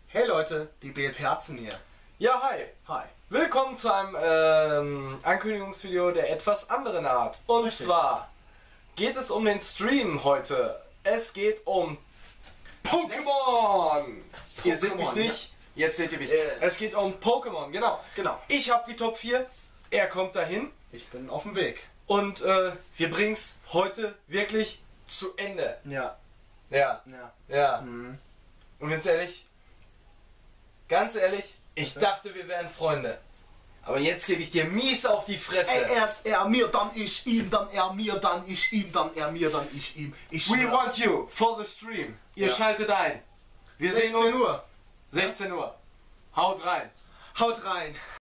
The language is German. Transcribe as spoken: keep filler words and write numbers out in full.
Hey Leute, die B L P Herzen hier. Ja, hi. Hi. Willkommen zu einem ähm, Ankündigungsvideo der etwas anderen Art. Und Richtig. zwar geht es um den Stream heute. Es geht um Pokémon. Ihr seht mich Pokémon, nicht, jetzt seht ihr mich. Yes. Es geht um Pokémon, genau. Genau. Ich habe die Top vier, er kommt dahin Ich bin auf dem Weg. und äh, wir bringen es heute wirklich zu Ende. Ja. Ja, Ja. ja. Mhm. Und ganz ehrlich, ganz ehrlich, ich Okay. dachte, wir wären Freunde. Aber jetzt gebe ich dir mies auf die Fresse. Ey, erst er mir, dann ich ihm, dann er mir, dann ich ihm, dann er mir, dann ich ihm. Ich We schwör. want you for the stream. Ihr Ja. schaltet ein. Wir sehen sechzehn uns. Uhr. sechzehn Uhr. Haut rein. Haut rein.